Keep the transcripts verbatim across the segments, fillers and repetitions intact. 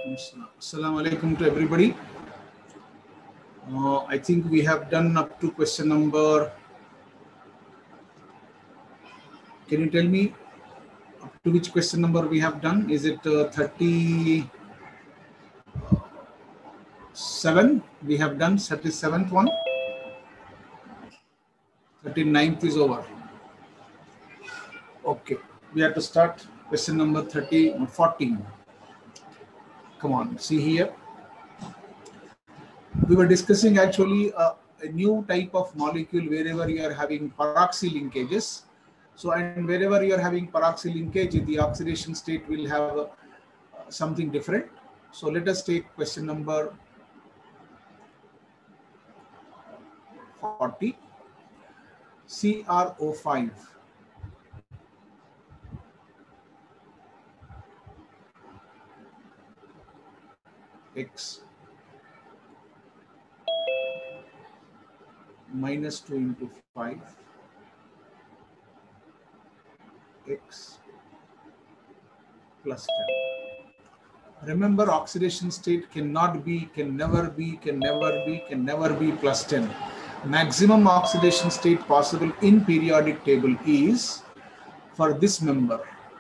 Assalamu alaikum to everybody. Uh, I think we have done up to question number. Can you tell me up to which question number we have done? Is it uh, thirty-seven? We have done thirty-seventh one. thirty-ninth is over. Okay, we have to start question number thirty, fourteen. Come on, see here. We were discussing actually uh, a new type of molecule wherever you are having peroxy linkages. So, and wherever you are having peroxy linkage, the oxidation state will have uh, something different. So, let us take question number forty. C R O five. X minus two into five X plus ten. Remember, oxidation state cannot be, can never be, can never be, can never be plus ten. Maximum oxidation state possible in periodic table is for this member.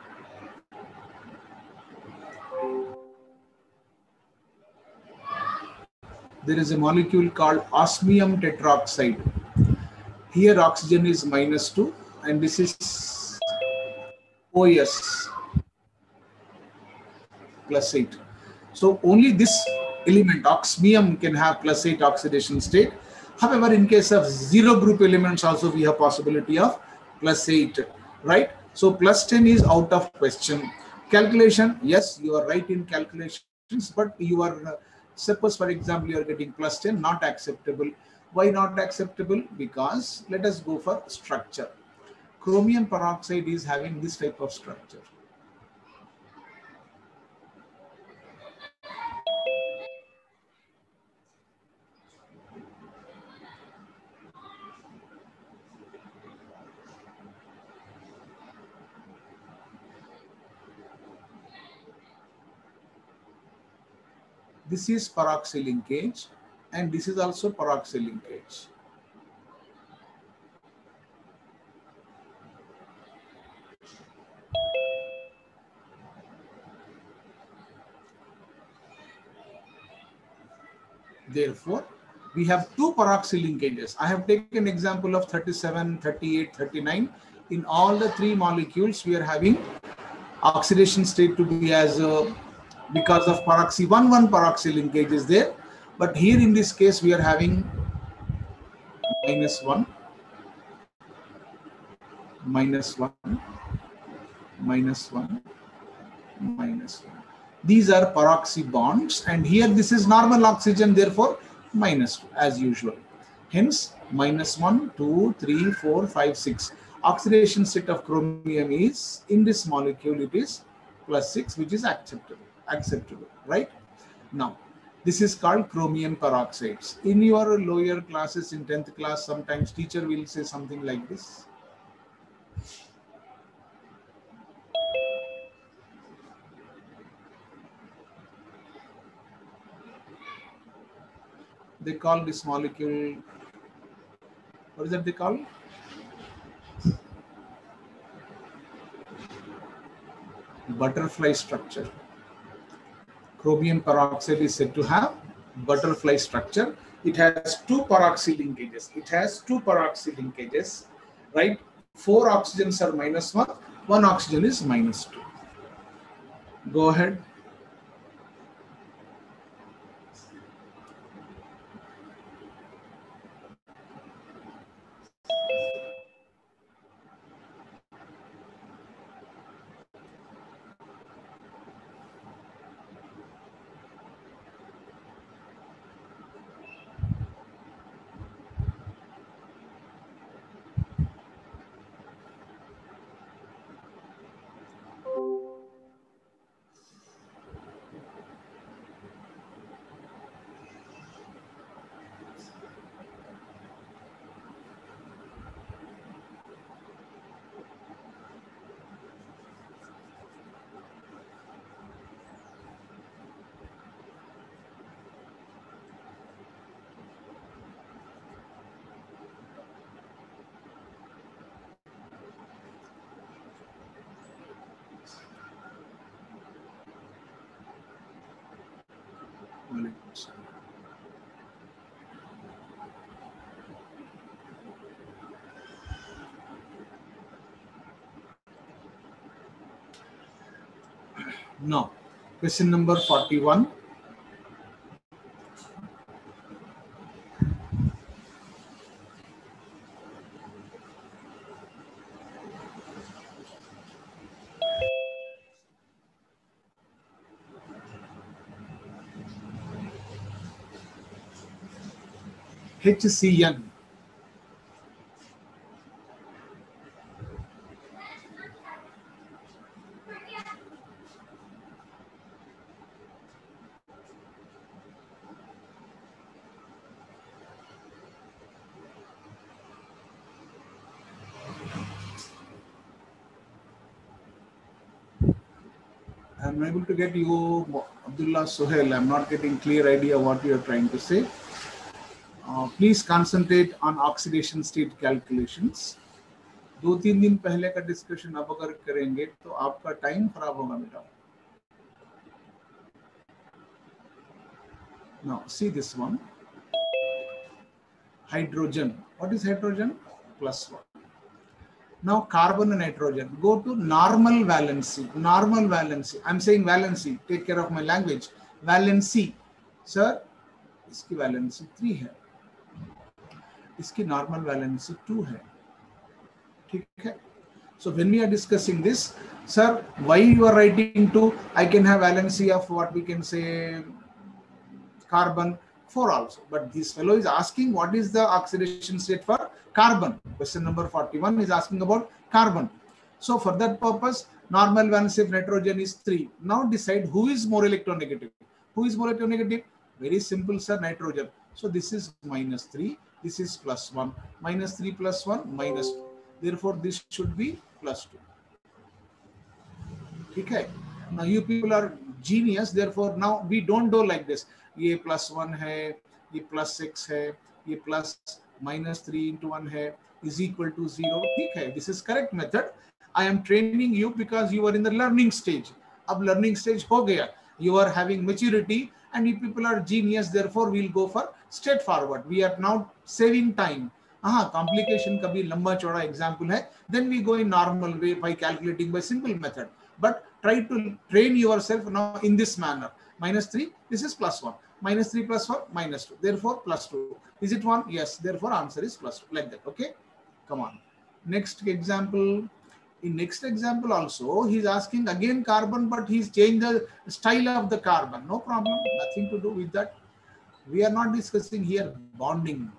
There is a molecule called osmium tetroxide. Here oxygen is minus two and this is O S plus eight. So only this element osmium can have plus eight oxidation state. However, in case of zero group elements also we have possibility of plus eight, right? So plus ten is out of question. Calculation, yes, you are right in calculations, but you are, uh, suppose for example, you are getting plus ten, not acceptable. Why not acceptable? Because let us go for structure. Chromium peroxide is having this type of structure. This is peroxy linkage and this is also peroxy linkage. Therefore, we have two peroxy linkages. I have taken example of thirty-seven, thirty-eight, thirty-nine. In all the three molecules, we are having oxidation state to be as a, because of peroxy one, one peroxy linkage is there. But here in this case, we are having minus one, minus one, minus one, minus one. These are peroxy bonds, and here this is normal oxygen, therefore minus two as usual. Hence, minus one, two, three, four, five, six. Oxidation state of chromium is, in this molecule, it is plus six, which is acceptable. Acceptable, right? Now, this is called chromium peroxides. In your lower classes, in tenth class, sometimes teacher will say something like this. They call this molecule, what is that they call? Butterfly structure. Chromium peroxide is said to have butterfly structure. It has two peroxy linkages. It has two peroxy linkages, right? Four oxygens are minus one, one oxygen is minus two. Go ahead. Now, question number forty-one. H C n. I'm able to get you, Abdullah Sohail. I'm not getting clear idea what you're trying to say. Uh, please concentrate on oxidation state calculations. दो तीन दिन पहले का discussion अब अगर करेंगे तो आपका टाइम खराब होगा बेटा. Now see this one. Hydrogen. What is hydrogen? Plus one. Now carbon and nitrogen. Go to normal valency. Normal valency. I'm saying valency. Take care of my language. Valency. Sir, इसकी valency three है. इसकी normal valency two है. ठीक है. So when we are discussing this, sir, why you are writing two? I can have valency of what we can say carbon four also. But this fellow is asking what is the oxidation state for carbon. Question number forty-one is asking about carbon. So for that purpose, normal valency of nitrogen is three. Now decide who is more electronegative. Who is more electronegative? Very simple, sir, nitrogen. So this is minus three. This is plus one. Minus three plus one, minus two. Therefore, this should be plus two. Okay. Now you people are genius. Therefore, now we don't do like this. ये plus one है, ये plus six है, ये plus minus three into one है, is equal to zero. ठीक है. This is correct method. I am training you because you are in the learning stage. अब learning stage हो गया. You are having maturity and you people are genius. Therefore, we'll go for straightforward. We are now saving time. हाँ, complication कभी लंबा चौड़ा example है. Then we go in normal way by calculating by simple method. But try to train yourself now in this manner. Minus three, this is plus one. Minus three plus one, minus two. Therefore, plus two. Is it one? Yes. Therefore, answer is plus two. Like that. Okay. Come on. Next example. In next example also, he's asking again carbon, but he's changed the style of the carbon. No problem. Nothing to do with that. We are not discussing here bonding.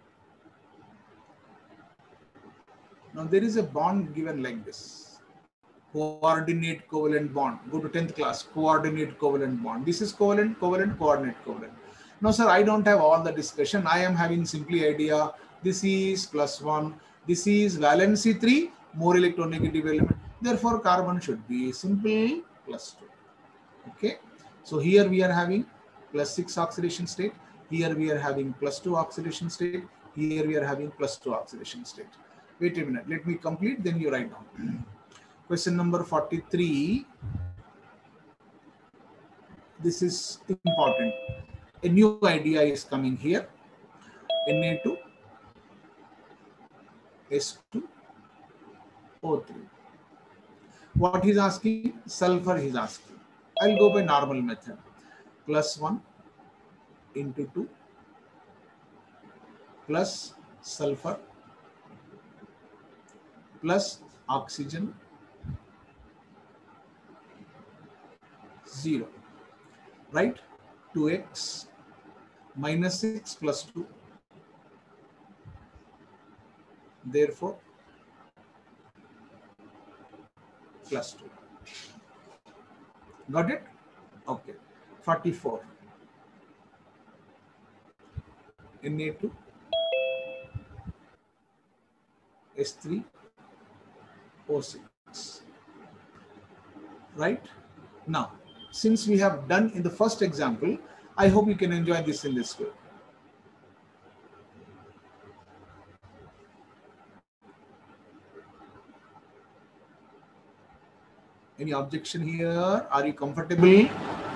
Now, there is a bond given like this. Coordinate covalent bond. Go to tenth class. Coordinate covalent bond. This is covalent, covalent, coordinate, covalent. No, sir, I don't have all the discussion. I am having simply idea. This is plus one. This is valency three, more electronegative element. Therefore, carbon should be simple plus two. Okay. So here we are having plus six oxidation state. Here we are having plus two oxidation state. Here we are having plus two oxidation state. Wait a minute. Let me complete. Then you write down. Question number forty-three. This is important. A new idea is coming here. N A two, S two, O three. What he's asking? Sulfur he's asking. I'll go by normal method. Plus one into two plus sulfur plus oxygen zero, right? two x minus six plus two. Therefore, plus two. Got it? Okay. forty-four. N A two, S three, O six. Right? Now, since we have done in the first example, I hope you can enjoy this in this way. Any objection here? Are you comfortable?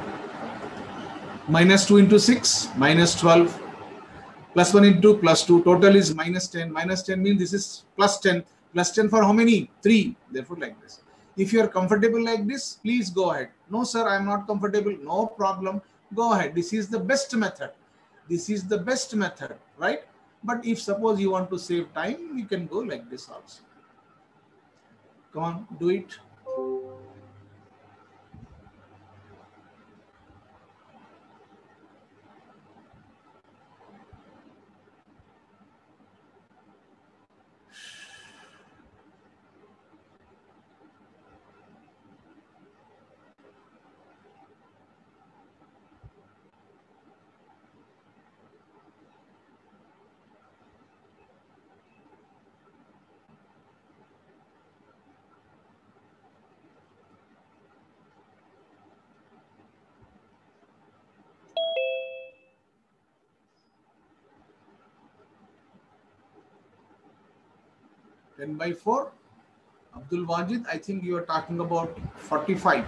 Minus two into six, minus twelve. Plus one into plus two. Total is minus ten. Minus ten means this is plus ten. Plus ten for how many? three. Therefore, like this. If you are comfortable like this, please go ahead. No, sir, I am not comfortable. No problem. Go ahead. This is the best method. This is the best method, right? But if suppose you want to save time, you can go like this also. Come on, do it. ten by four. Abdul Wajid, I think you are talking about forty-five.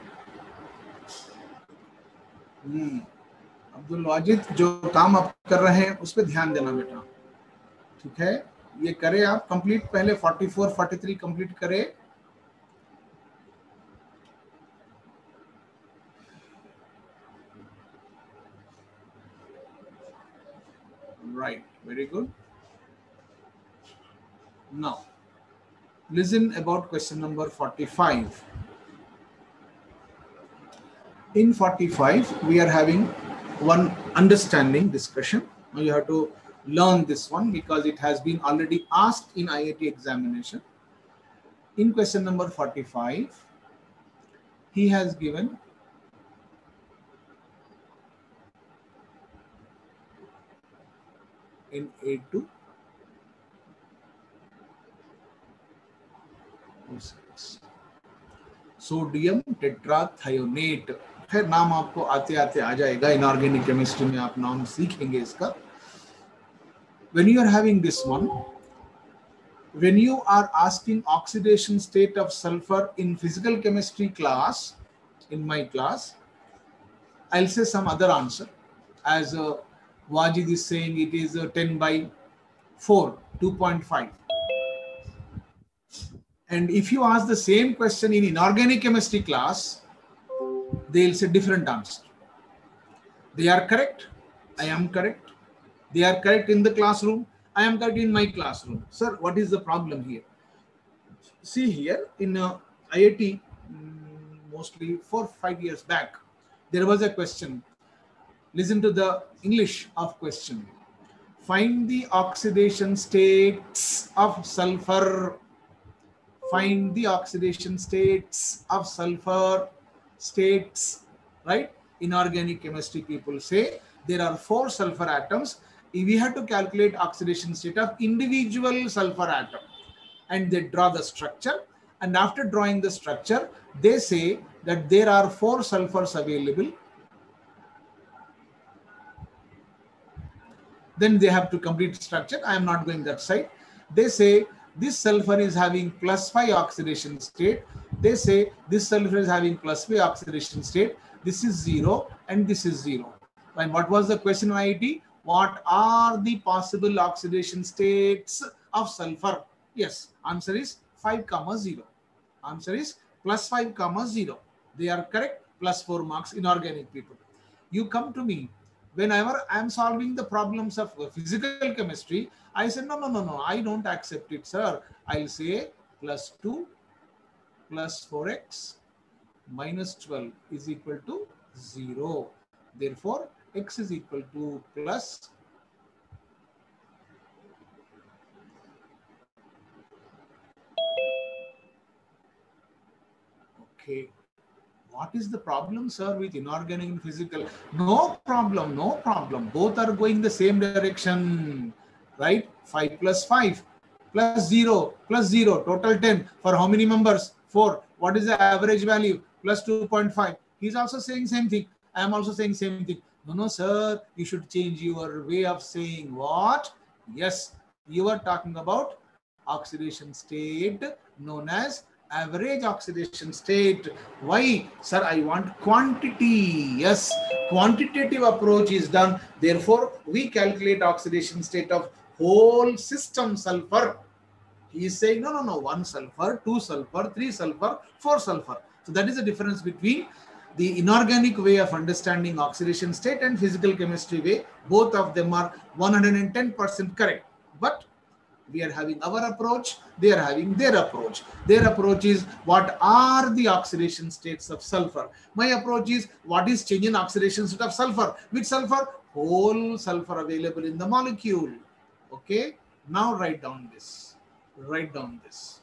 Hmm. Abdul Wajid, जो काम आप कर रहे हैं उस पर ध्यान देना बेटा, ठीक है? ये करें आप कंप्लीट, पहले चौवालीस, तैंतालीस कंप्लीट करें. Right, very good. Now, listen about question number forty-five. In forty-five, we are having one understanding discussion. Now you have to learn this one because it has been already asked in I I T examination. In question number forty-five, he has given in A two, sodium tetrathionate. खैर नाम आपको आते आते आ जाएगा, inorganic chemistry में आप नाम सीखेंगे इसका. When you are having this one, when you are asking oxidation state of sulfur in physical chemistry class, in my class, I'll say some other answer. As uh, Wajid is saying, it is uh, ten by four, two point five. And if you ask the same question in inorganic chemistry class, they'll say different answer. They are correct. I am correct. They are correct in the classroom. I am correct in my classroom. Sir, what is the problem here? See here in uh, I I T, mostly four, five years back, there was a question. Listen to the English of question. Find the oxidation states of sulfur. Find the oxidation states of sulfur. States, right? Inorganic chemistry people say there are four sulfur atoms. If we have to calculate oxidation state of individual sulfur atom, and they draw the structure, and after drawing the structure, they say that there are four sulfurs available. Then they have to complete structure. I am not going that side. They say this sulfur is having plus five oxidation state. They say this sulfur is having plus five oxidation state. This is zero and this is zero. And what was the question in I I T? What are the possible oxidation states of sulfur? Yes, answer is five comma zero. Answer is plus five comma zero. They are correct. Plus four marks. Inorganic people. You come to me. Whenever I am solving the problems of physical chemistry, I say, no, no, no, no, I don't accept it, sir. I'll say plus two plus four x minus twelve is equal to zero. Therefore, x is equal to plus okay. What is the problem, sir, with inorganic and physical? No problem, no problem. Both are going the same direction, right? five plus five plus zero plus zero, total ten. For how many members? four. What is the average value? Plus two point five. He's also saying same thing. I am also saying same thing. No, no, sir, you should change your way of saying what? Yes, you are talking about oxidation state known as average oxidation state. Why? Sir, I want quantity. Yes, quantitative approach is done. Therefore, we calculate oxidation state of whole system sulfur. He is saying, no, no, no, one sulfur, two sulfur, three sulfur, four sulfur. So that is the difference between the inorganic way of understanding oxidation state and physical chemistry way. Both of them are one hundred ten percent correct. But we are having our approach, they are having their approach. Their approach is what are the oxidation states of sulfur. My approach is what is change in oxidation state of sulfur. Which sulfur? Whole sulfur available in the molecule. Okay, now write down this. Write down this.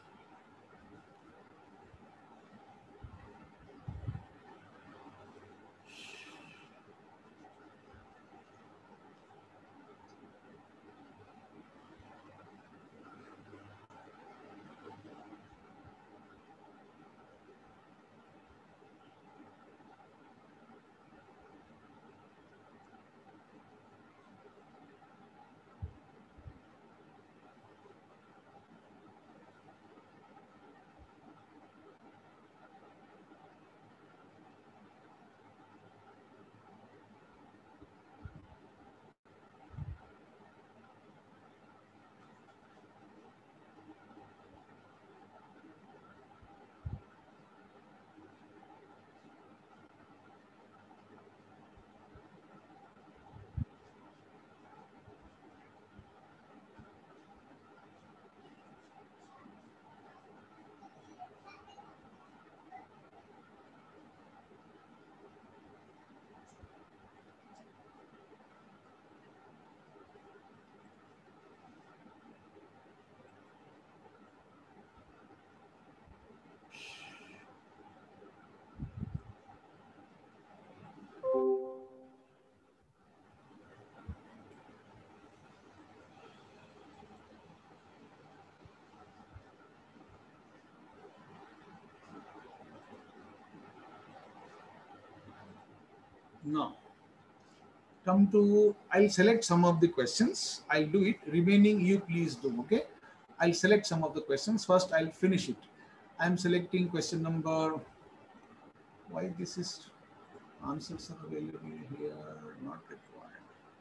Now, come to, I'll select some of the questions. I'll do it. Remaining, you please do, okay? I'll select some of the questions. First, I'll finish it. I'm selecting question number, why this is, answers are available here, not required.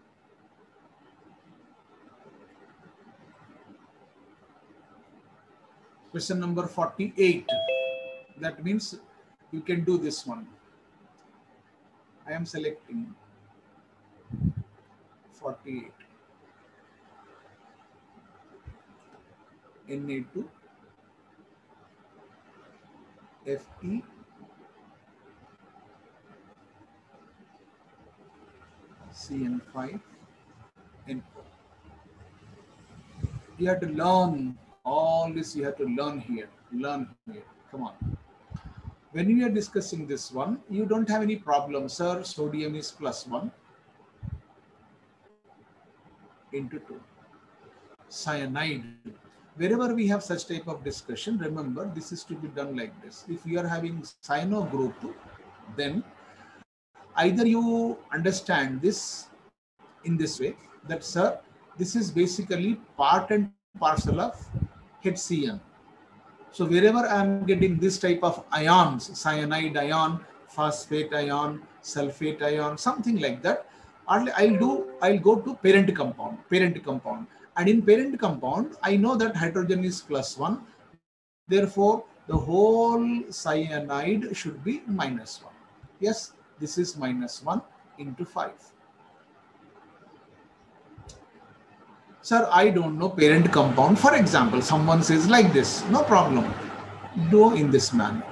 Question number forty-eight. That means you can do this one. I am selecting forty-eight. N A two, F E, C N five, N O. You have to learn all this, you have to learn here, learn here. Come on. When we are discussing this one, you don't have any problem, sir. Sodium is plus one into two. Cyanide. Wherever we have such type of discussion, remember this is to be done like this. If you are having cyano group, then either you understand this in this way, that sir, this is basically part and parcel of H C n. So wherever I am getting this type of ions, cyanide ion, phosphate ion, sulfate ion, something like that, I'll, I'll do, I'll go to parent compound, parent compound. And in parent compound, I know that hydrogen is plus one. Therefore, the whole cyanide should be minus one. Yes, this is minus one into five. Sir, I don't know parent compound. For example, someone says like this, no problem. Do in this manner.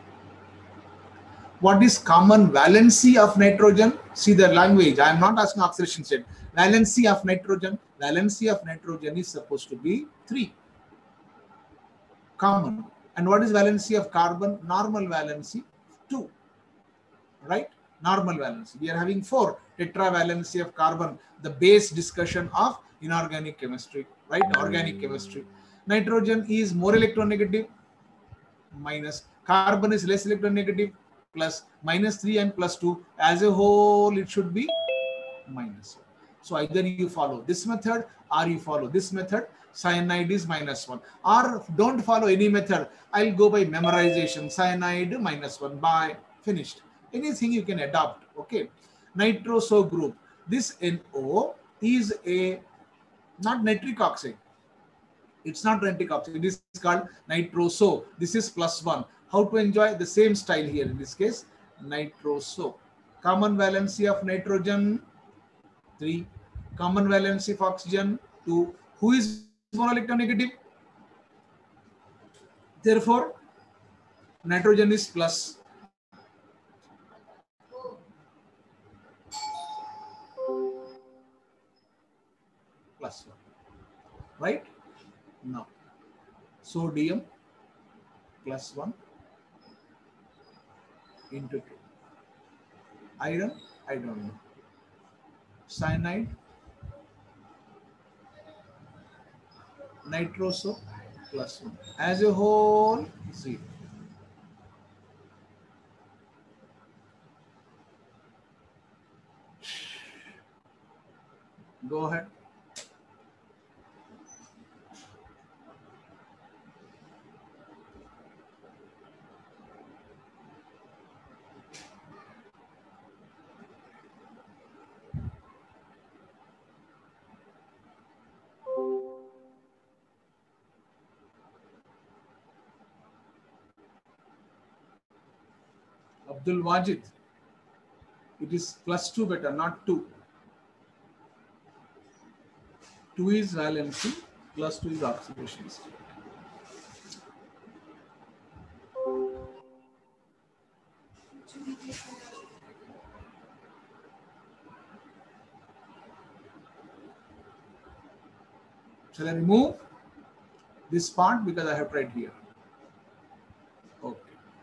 What is common valency of nitrogen? See the language. I am not asking oxidation state. Valency of nitrogen. Valency of nitrogen is supposed to be three. Common. And what is valency of carbon? Normal valency, two. Right? Normal valency. We are having four. Tetravalency of carbon. The base discussion of inorganic chemistry, right? Organic chemistry. Nitrogen is more electronegative, minus. Carbon is less electronegative, plus. Minus three and plus two. As a whole, it should be minus one. So either you follow this method or you follow this method. Cyanide is minus one. Or don't follow any method. I'll go by memorization. Cyanide minus one. By finished. Anything you can adopt. Okay. Nitroso group. This N O is a not nitric oxide. It's not nitric oxide. It is called nitroso. This is plus one. How to enjoy the same style here? In this case, nitroso. Common valency of nitrogen, three. Common valency of oxygen, two. Who is monoelectronegative? Therefore, nitrogen is plus. Plus one. Right? Now, sodium plus one into two. Iron, I don't know. Cyanide, nitroso plus one. As a whole, zero. Go ahead. Abdul Wajid, it is plus two better, not two. two is valency, plus two is oxidation state. Shall I remove this part because I have tried here? Okay.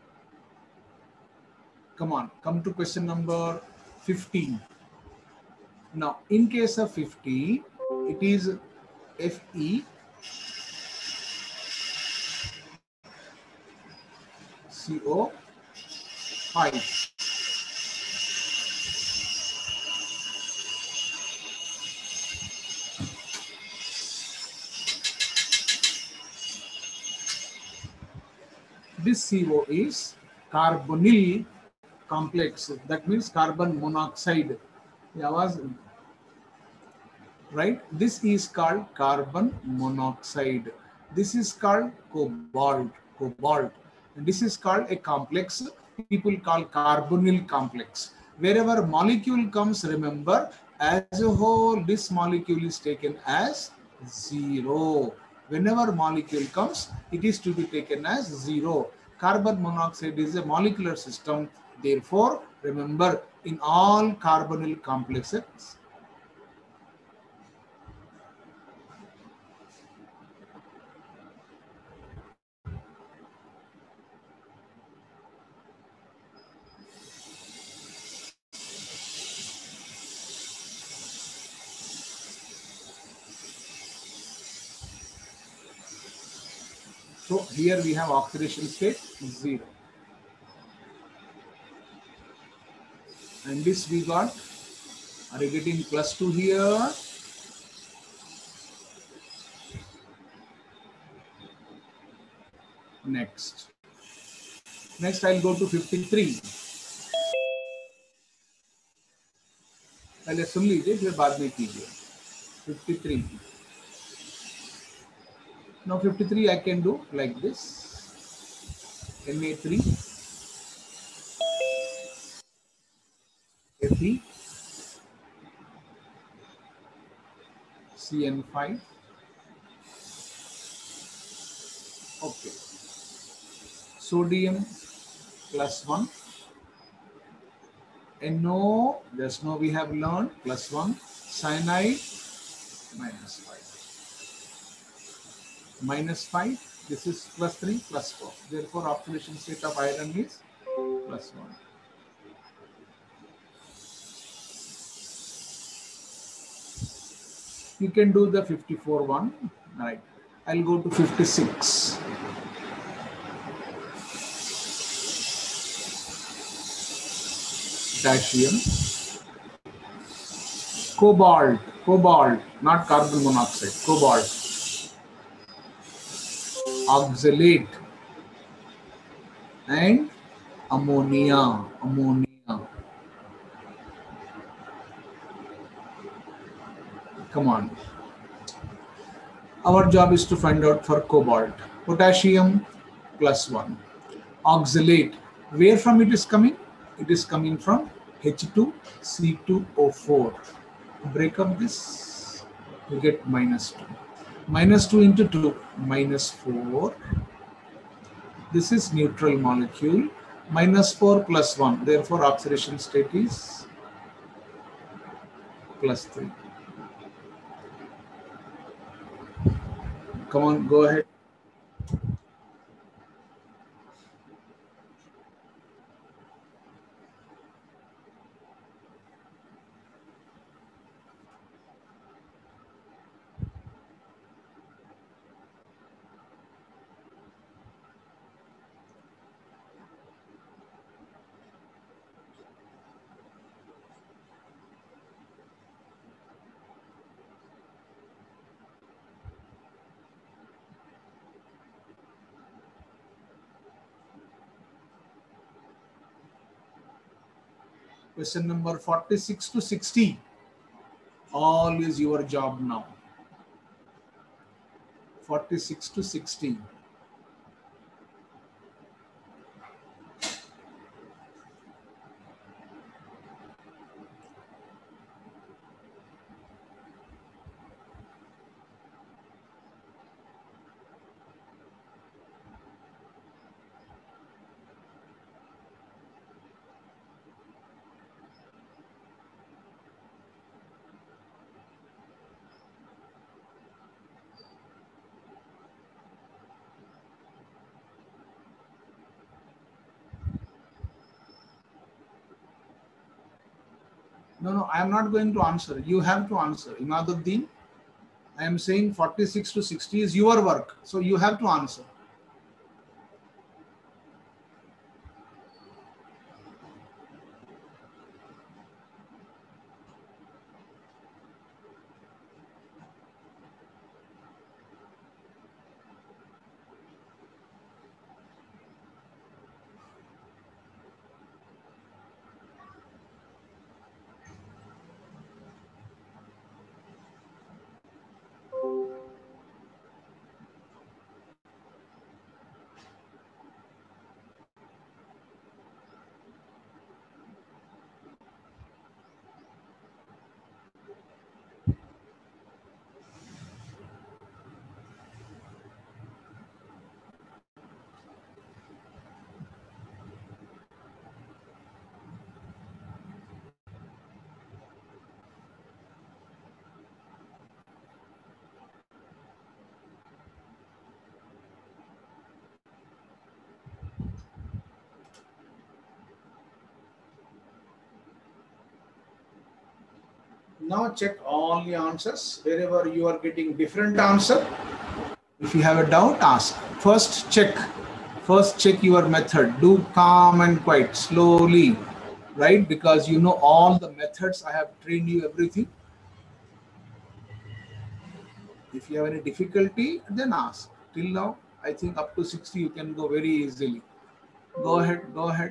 Come on, come to question number fifteen. Now, in case of fifty, it is Fe C O five. This C O is carbonyl complex. That means carbon monoxide. Yeah, was right. This is called carbon monoxide. This is called cobalt. Cobalt. And this is called a complex. People call carbonyl complex. Wherever molecule comes, remember, as a whole, this molecule is taken as zero. Whenever molecule comes, it is to be taken as zero. Carbon monoxide is a molecular system. Therefore, remember, in all carbonyl complexes, so here we have oxidation state zero. And this we got, are you getting plus two here? Next. Next I'll go to fifty-three. पहले सुन लीजिए फिर बाद में कीजिए. fifty-three. Now fifty-three I can do like this. N A three. Fe. C N five. Okay. Sodium plus one. NO, just now we have learned, plus one. Cyanide, minus five. Minus five, this is plus three, plus four. Therefore, oxidation state of iron is plus one. You can do the fifty-four one, right? I'll go to fifty-six. Potassium, cobalt, cobalt, not carbon monoxide, cobalt, oxalate, and ammonia, ammonia. Come on. Our job is to find out for cobalt. Potassium plus one. Oxalate. Where from it is coming? It is coming from H two C two O four. Break up this, you get minus two. Minus two into two, minus four. This is neutral molecule. Minus four plus one. Therefore, oxidation state is plus three. Come on, go ahead. Question number forty-six to sixty. All is your job now. forty-six to sixty. No, no, I am not going to answer. You have to answer. Imaduddin, I am saying forty-six to sixty is your work. So you have to answer. Now check all the answers. Wherever you are getting different answer, if you have a doubt, ask. First check. First check your method. Do calm and quiet, slowly, right? Because you know all the methods. I have trained you everything. If you have any difficulty, then ask. Till now, I think up to sixty you can go very easily. Go ahead, go ahead.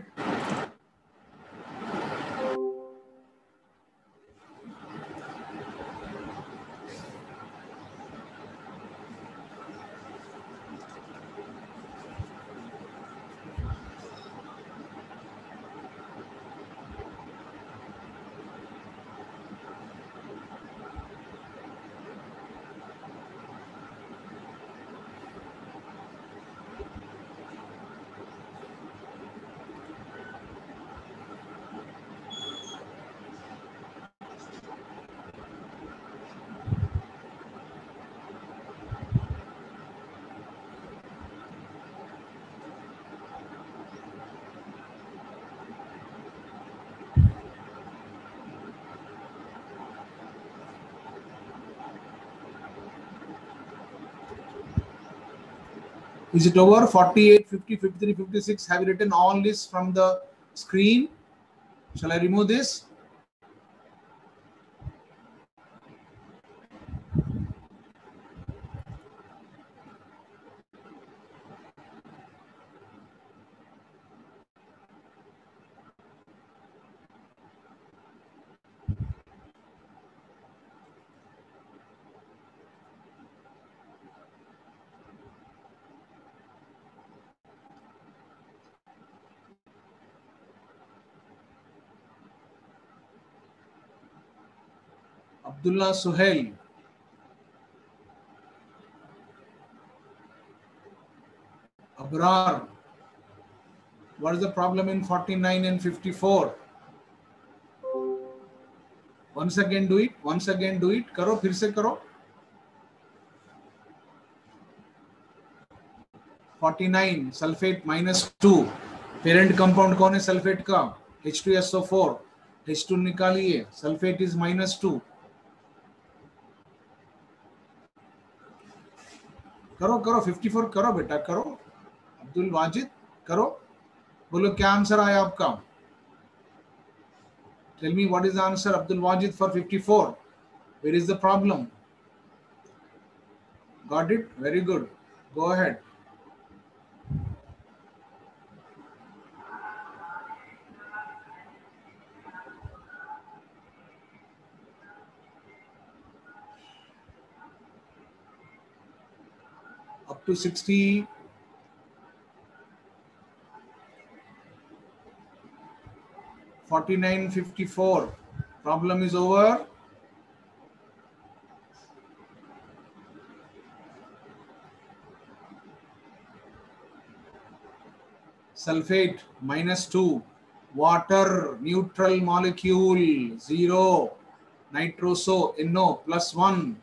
Is it over? forty-eight, fifty, fifty-three, fifty-six. Have you written all this from the screen? Shall I remove this? Abdullah Suhail. Abrar. What is the problem in forty-nine and fifty-four? Once again do it. Once again do it. करो फिर से करो. forty-nine sulphate minus two. Parent compound कौन है sulphate का? H two S O four. H two निकालिए. Sulphate is minus two. करो करो fifty-four करो बेटा करो. अब्दुल वाजिद करो. बोलो क्या आंसर आया आपका? Tell me what is the answer, Abdul Wajid, for fifty-four. Where is the problem? Got it? Very good. Go ahead. Up to sixty. forty-nine fifty-four. Problem is over. Sulfate minus two. Water neutral molecule zero. Nitroso NO plus one.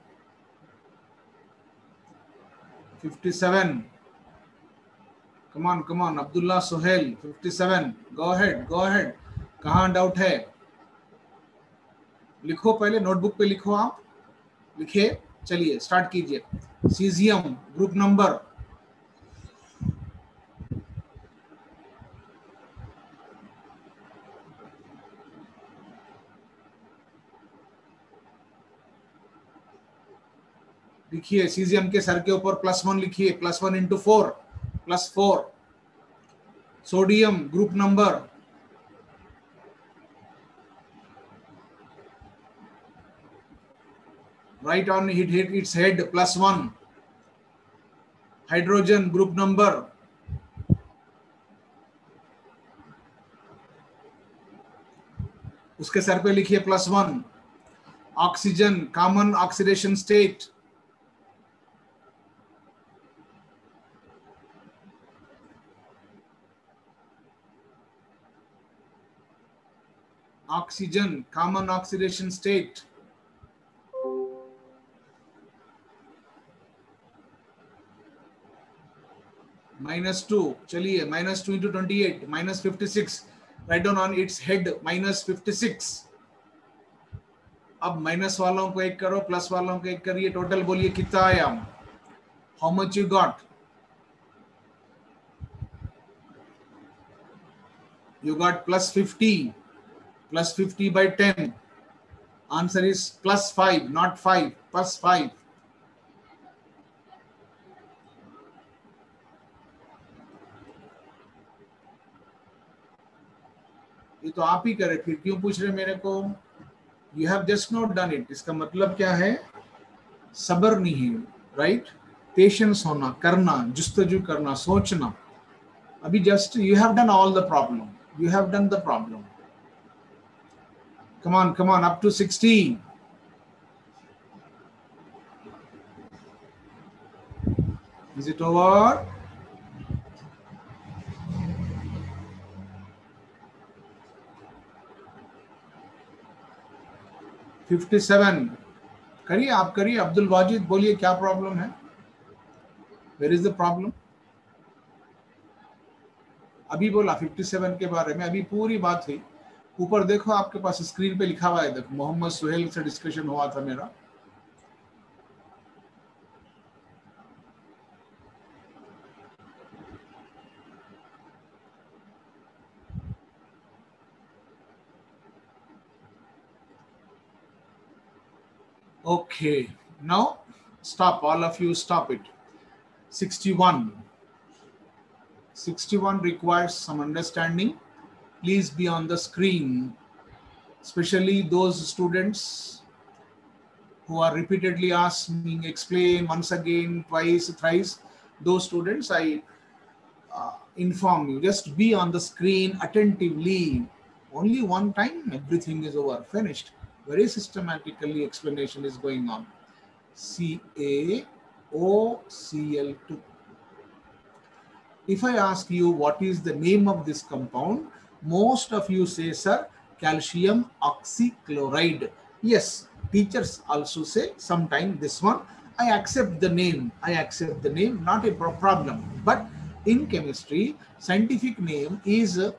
fifty-seven. Come on, come on. Abdullah Suhail. fifty-seven. Go ahead, go ahead. कहाँ doubt है? लिखो पहले notebook पे लिखो आप. लिखे चलिए start कीजिए. सीजियम ग्रुप नंबर लिखिए. सीजियम के सर के ऊपर प्लस वन लिखिए. Plus one into four plus four. Sodium group number right on it hit its head plus one. Hydrogen group number उसके सर पे लिखिए plus one. Oxygen common oxidation state. Oxygen common oxidation state. minus two. चलिए minus two into twenty-eight minus fifty-six. Write down on its head minus fifty-six. अब minus वालों को एक करो, प्लस वालों को एक करिए. टोटल बोलिए कितना आया? How much you got? You got plus fifty. Plus fifty by ten. Answer is plus five, not five. Plus five. ये तो आप ही करे, फिर क्यों पूछ रहे मेरे को? You have just not done it. इसका मतलब क्या है? सब्र नहीं है. राइट? पेशेंस होना, करना, जुस्तजू करना, सोचना. अभी just you have done all the problem. You have done the problem. Come on, come on. Up to sixty. Is it over? fifty-seven. करिए आप करिए. अब्दुल वाजिद बोलिए क्या प्रॉब्लम है? Where is the problem? अभी बोला fifty-seven के बारे में. अभी पूरी बात हुई. ऊपर देखो आपके पास स्क्रीन पे लिखा हुआ है. देखो मोहम्मद सुहेल से डिस्कशन हुआ था मेरा. Okay, now stop, all of you stop it. sixty-one. sixty-one requires some understanding. Please be on the screen, especially those students who are repeatedly asking, explain once again, twice, thrice. Those students, I uh, inform you, just be on the screen attentively. Only one time, everything is over, finished. Very systematically explanation is going on. C A O C L two. If I ask you what is the name of this compound, most of you say, sir, calcium oxychloride. Yes, teachers also say sometime this one. I accept the name. I accept the name, not a problem. But in chemistry, scientific name is uh,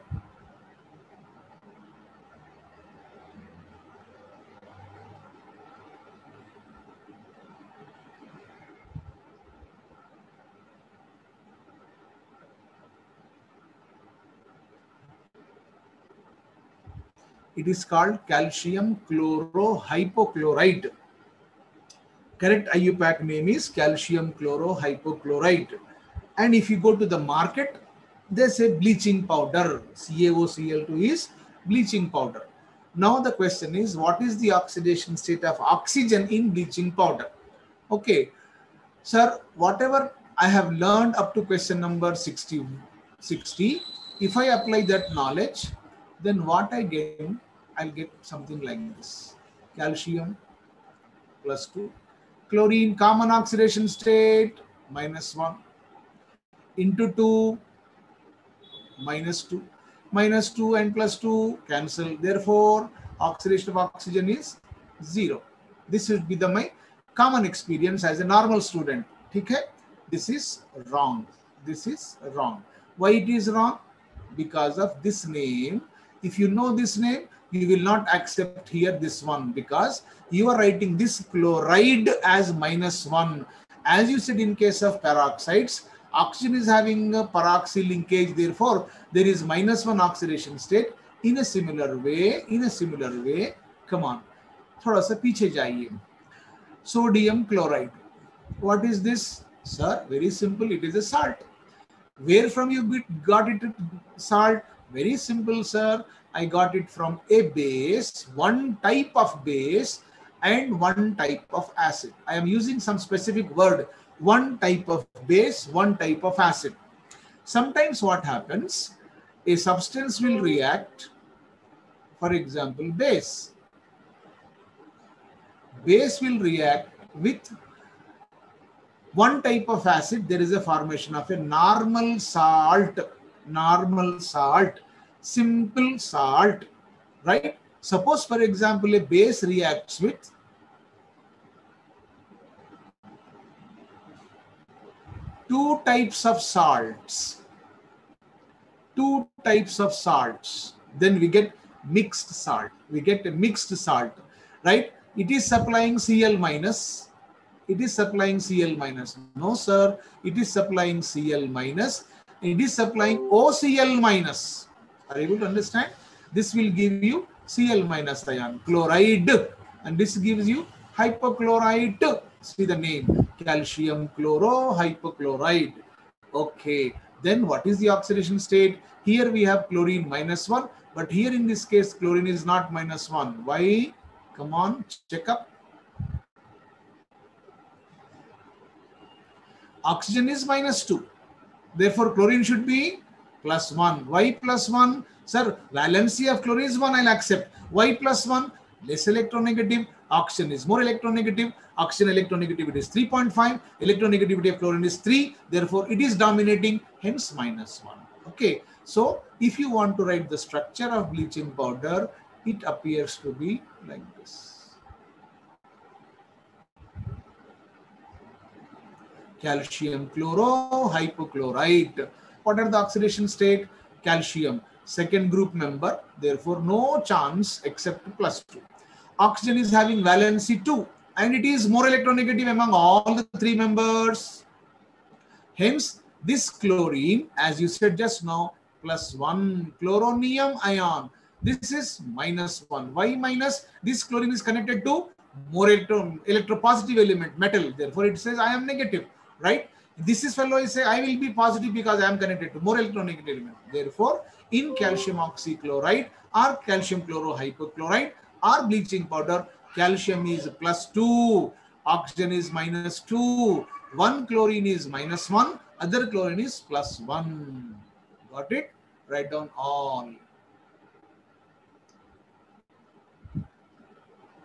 it is called calcium chlorohypochlorite. Correct I U P A C name is calcium chlorohypochlorite. And if you go to the market, they say bleaching powder. C A O C L two is bleaching powder. Now the question is, what is the oxidation state of oxygen in bleaching powder? Okay, sir, whatever I have learned up to question number sixty, sixty, if I apply that knowledge, then what I get, I'll get something like this. Calcium plus two. Chlorine common oxidation state minus one into two minus two. Minus two and plus two cancel. Therefore, oxidation of oxygen is zero. This would be the my common experience as a normal student. Okay? This is wrong. This is wrong. Why it is wrong? Because of this name. If you know this name, you will not accept here this one, because you are writing this chloride as minus one. As you said in case of peroxides, oxygen is having a peroxy linkage, therefore there is minus one oxidation state. In a similar way, in a similar way, come on, thoda sa piche jaiye. Sodium chloride. What is this? Sir, very simple, it is a salt. Where from you got it salt? Very simple, sir. I got it from a base, one type of base and one type of acid. I am using some specific word, one type of base, one type of acid. Sometimes what happens, a substance will react, for example, base. Base will react with one type of acid, there is a formation of a normal salt, normal salt, simple salt, right? Suppose, for example, a base reacts with two types of salts, two types of salts, then we get mixed salt. We get a mixed salt, right? It is supplying Cl minus. It is supplying Cl minus. No, sir. It is supplying Cl minus. It is supplying O C l minus. Are you able to understand? This will give you Cl minus ion, chloride. And this gives you hypochlorite. See the name, calcium chlorohypochlorite. Okay. Then what is the oxidation state? Here we have chlorine minus one. But here in this case, chlorine is not minus one. Why? Come on, check up. Oxygen is minus two. Therefore, chlorine should be plus one. Why plus one? Sir, valency of chlorine is one, I'll accept. Why plus one? Less electronegative. Oxygen is more electronegative. Oxygen electronegativity is three point five. Electronegativity of chlorine is three. Therefore, it is dominating, hence minus one. Okay. So, if you want to write the structure of bleaching powder, it appears to be like this. Calcium chlorohypochlorite. What are the oxidation state? Calcium, second group member, therefore no chance except plus two. Oxygen is having valency two and it is more electronegative among all the three members. Hence, this chlorine, as you said just now, plus one chloronium ion. This is minus one. Why minus? This chlorine is connected to more electro, electropositive element, metal. Therefore, it says I am negative, right? This is fellow is say I will be positive because I am connected to more electronegative element. Therefore, in calcium oxychloride or calcium chlorohypochlorite or bleaching powder, calcium is plus two, oxygen is minus two, one chlorine is minus one, other chlorine is plus one. Got it? Write down all.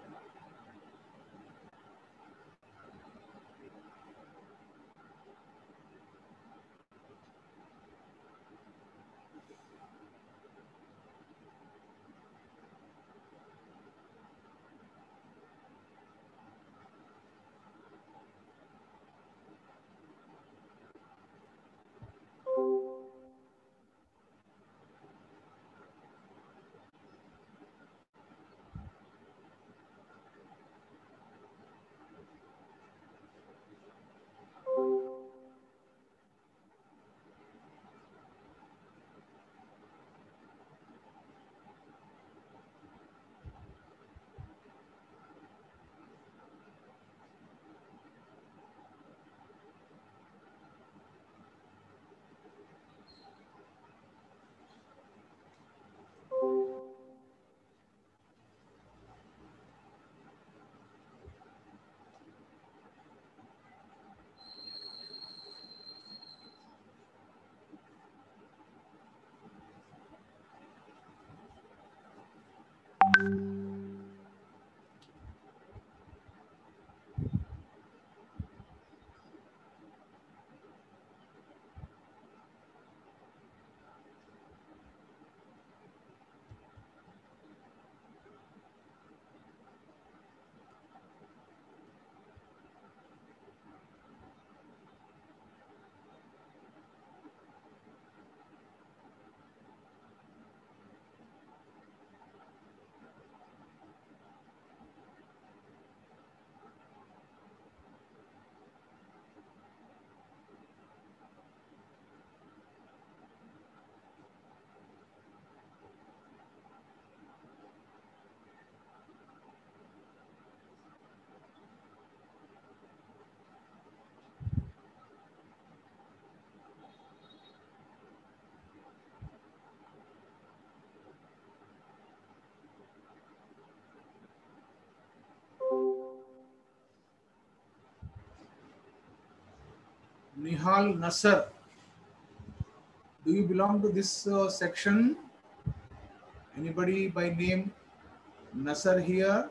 Nihal Nasser. Do you belong to this uh, section? Anybody by name Nasser here?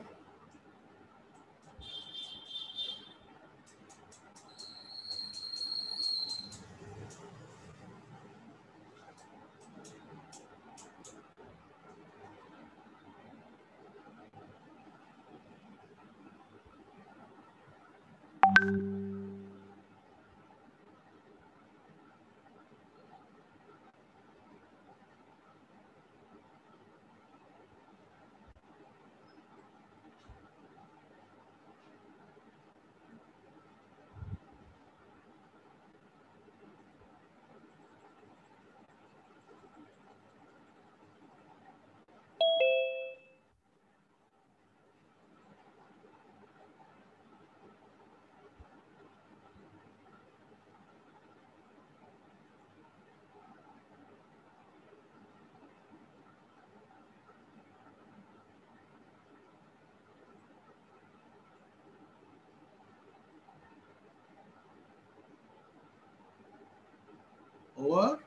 Over?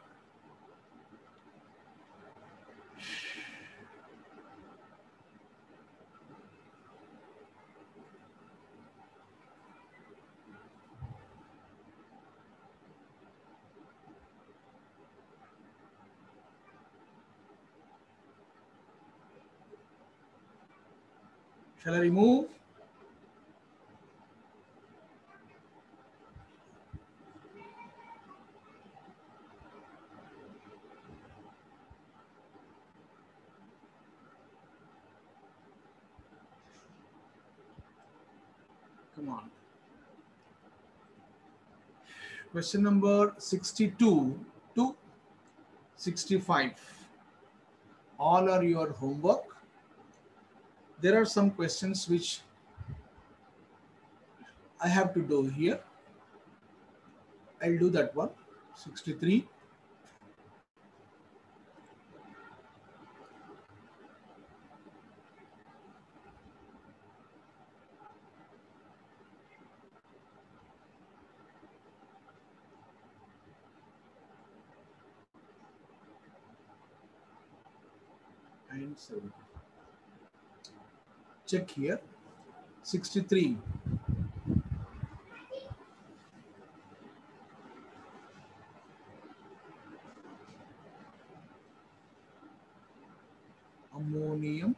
Shall I remove? Come on. Question number sixty-two to sixty-five. All are your homework. There are some questions which I have to do here. I'll do that one. sixty-three. And seven. Check here. sixty-three. Ammonium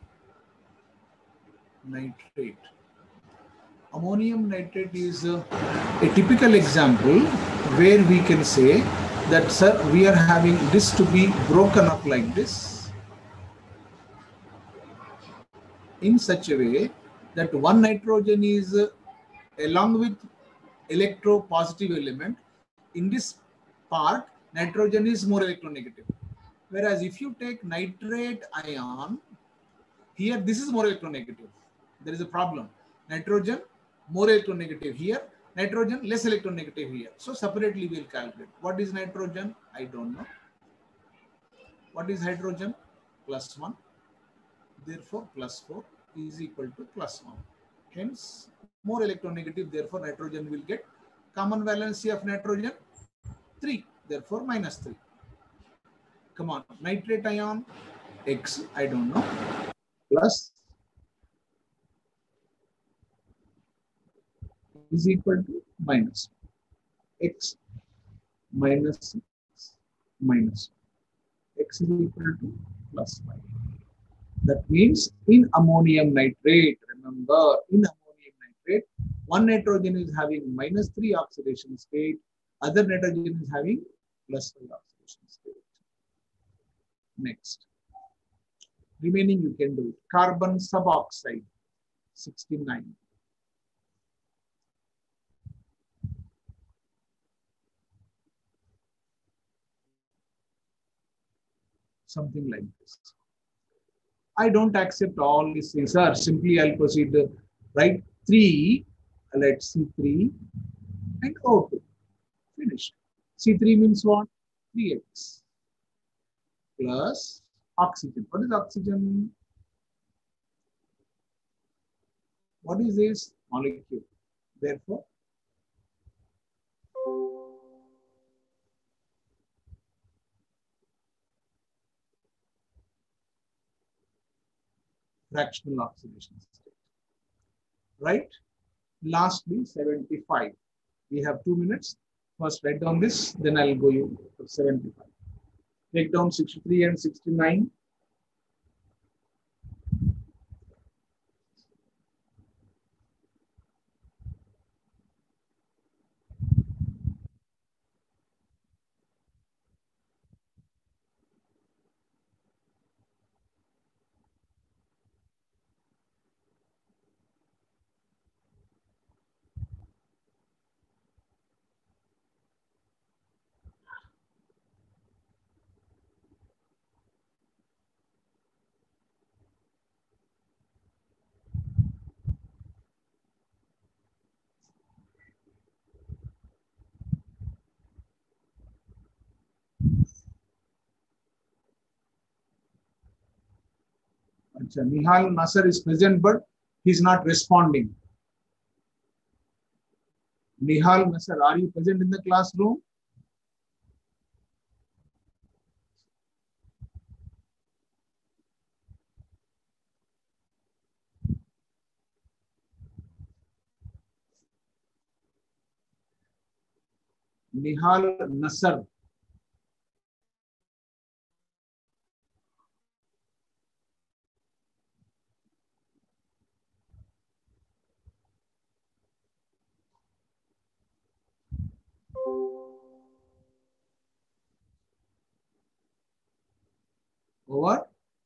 nitrate. Ammonium nitrate is a, a typical example where we can say that, sir, we are having this to be broken up like this in such a way that one nitrogen is uh, along with electropositive element. In this part, nitrogen is more electronegative. Whereas if you take nitrate ion, here this is more electronegative. There is a problem. Nitrogen more electronegative here, nitrogen less electronegative here. So separately we will calculate. What is nitrogen? I don't know. What is hydrogen? Plus one. Therefore, plus four is equal to plus one. Hence, more electronegative. Therefore, nitrogen will get common valency of nitrogen three. Therefore, minus three. Come on, nitrate ion X, I don't know, plus is equal to minus X minus X minus X is equal to plus five. That means in ammonium nitrate, remember, in ammonium nitrate, one nitrogen is having minus three oxidation state, other nitrogen is having plus five oxidation state. Next. Remaining you can do it. Carbon suboxide, sixty-nine. Something like this. I don't accept all these things, sir. Simply I'll proceed, right? three, let's see three and O two. Finished. C three means what? three X plus oxygen. What is oxygen? What is this molecule? Therefore, fractional oxidation state. Right? Lastly, seventy-five. We have two minutes. First write down this, then I'll go you for seventy-five. Take down sixty-three and sixty-nine. Nihal Nasser is present, but he's not responding. Nihal Nasser, are you present in the classroom? Nihal Nasser. Over.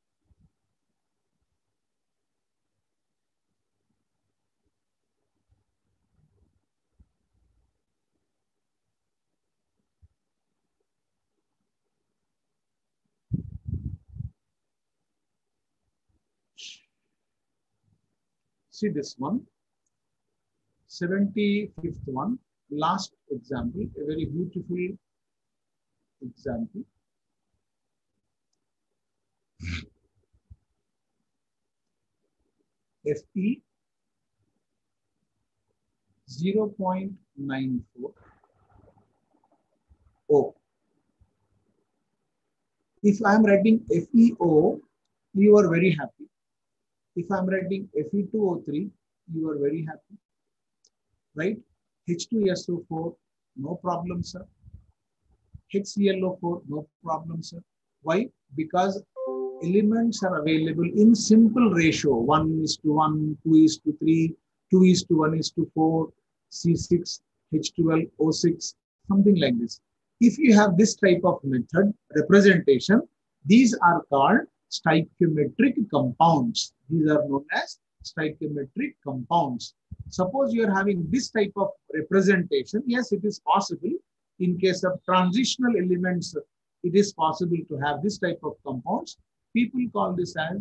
See this one. seventy-fifth one. Last example. A very beautiful example. Fe zero point nine four O. If I am writing F E O, you are very happy. If I am writing F E two O three, you are very happy. Right? H two S O four, no problem, sir. H C l O four, no problem, sir. Why? Because elements are available in simple ratio. one is to one, two is to three, two is to one is to four, C six, H twelve, O six, something like this. If you have this type of method representation, these are called stoichiometric compounds. These are known as stoichiometric compounds. Suppose you are having this type of representation, yes, it is possible. In case of transitional elements, it is possible to have this type of compounds. People call this as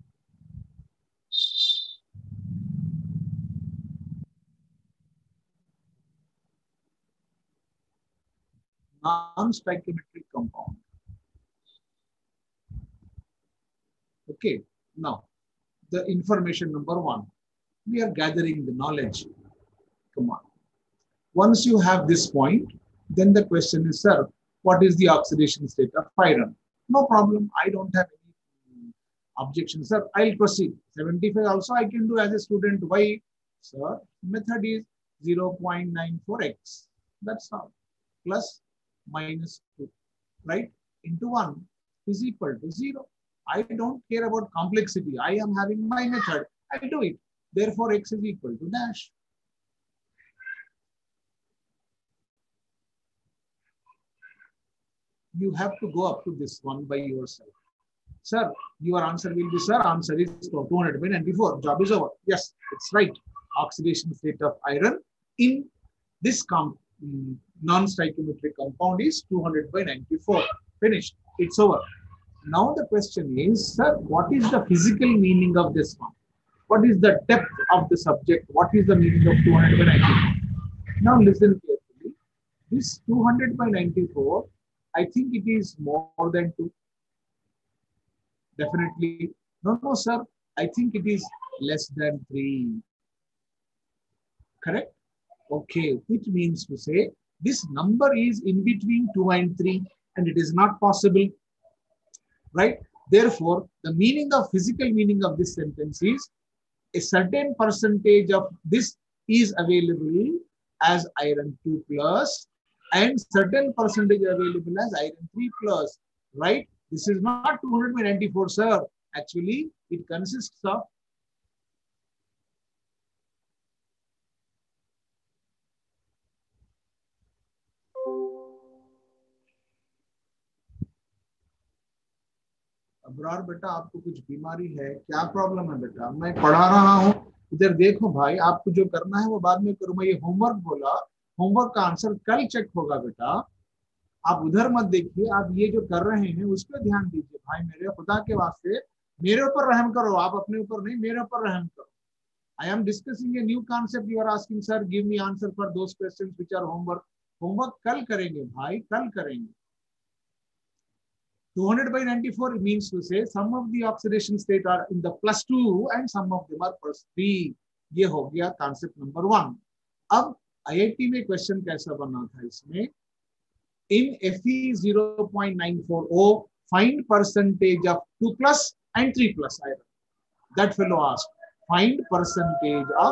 non-stoichiometric compound. Okay, now the information number one. We are gathering the knowledge. Come on. Once you have this point, then the question is, sir, what is the oxidation state of iron? No problem. I don't have any objection, sir. I'll proceed. seventy-five also I can do as a student. Why? Sir, method is zero point nine four x. That's all. Plus minus two, right? Into one is equal to zero. I don't care about complexity. I am having my method. I do it. Therefore, x is equal to dash. You have to go up to this one by yourself. Sir, your answer will be, sir, answer is two hundred by ninety-four. Job is over. Yes, it's right. Oxidation state of iron in this comp non-stoichiometric compound is two hundred by ninety-four. Finished. It's over. Now the question is, sir, what is the physical meaning of this one? What is the depth of the subject? What is the meaning of two hundred by ninety-four? Now listen carefully. This two hundred by ninety-four, I think it is more than two. Definitely. No, no, sir. I think it is less than three. Correct? Okay. It means to say this number is in between two and three, and it is not possible. Right? Therefore, the meaning of physical meaning of this sentence is a certain percentage of this is available as iron two plus and certain percentage available as iron three plus, right? This is not two hundred by ninety-four, sir. Actually, it consists of Abrar बेटा, आपको कुछ बीमारी है क्या? Problem है बेटा? मैं पढ़ा रहा हूँ, इधर देखो भाई, आपको जो करना है वो बाद में करूँ। मैं ये होमवर्क बोला, होमवर्क का आंसर कल चेक होगा बेटा, आप उधर मत देखिए, आप ये जो कर रहे हैं उस पर ध्यान दीजिए। भाई मेरे खुदा के वास्ते मेरे ऊपर रहम करो, आप अपने ऊपर नहीं, मेरे ऊपर रहम करो। I am discussing a new concept, you are asking sir give me answer for those questions which are homework. Homework कल करेंगे भाई, कल करेंगे। two hundred by ninety-four means to say some of the oxidation state are in the plus two and some of them are plus three. ये हो गया concept number one. अब IIT में क्वेश्चन कैसा बना था इसमें, in Fe zero point nine four zero, find percentage of two plus and three plus iron. That fellow asked, find percentage of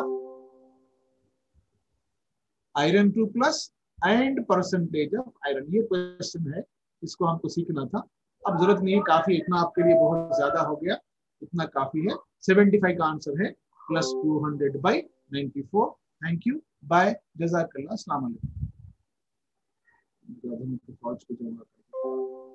iron two plus and percentage of iron. ये question है, इसको हमको सीखना था। अब जरूरत नहीं है, काफी, इतना आपके लिए बहुत ज्यादा हो गया, इतना काफी है। पचहत्तर का आंसर है plus two hundred by ninety four. Thank you, bye, जज़ाकल्लाह, अस्सलाम वालेकुम। फौज को जमा